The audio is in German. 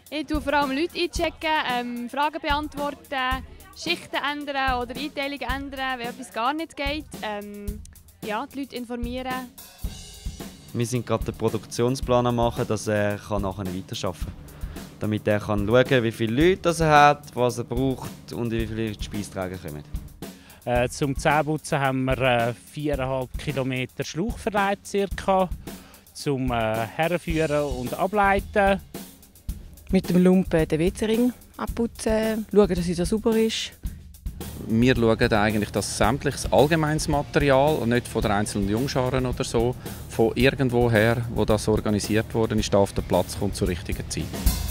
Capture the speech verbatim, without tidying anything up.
Ich tue vor allem Leute einchecken, ähm, Fragen beantworten, Schichten ändern oder Einteilungen ändern, wenn etwas gar nicht geht. Ähm, ja, die Leute informieren. Wir sind gerade den Produktionsplan am machen, dass er nachher weiterarbeiten kann. Damit er kann schauen kann, wie viele Leute er hat, was er braucht und wie viele die Speisträger kommen. Äh, zum Zähneputzen haben wir äh, viereinhalb Kilometer Schlauch verleiht, circa, zum äh, Herführen und Ableiten. Mit dem Lumpen den W C-Ring abputzen, schauen, dass es sauber ist. Wir schauen eigentlich, dass sämtliches allgemeines Material, und nicht von der einzelnen Jungscharen oder so, von irgendwoher, wo das organisiert worden ist, auf den Platz kommt zur richtigen Zeit.